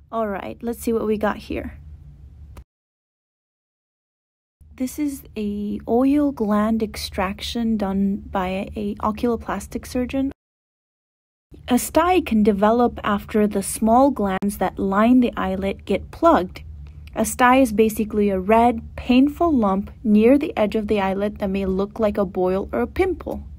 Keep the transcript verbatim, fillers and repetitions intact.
All right, let's see what we got here. This is a oil gland extraction done by a oculoplastic surgeon. A stye can develop after the small glands that line the eyelid get plugged. A stye is basically a red, painful lump near the edge of the eyelid that may look like a boil or a pimple.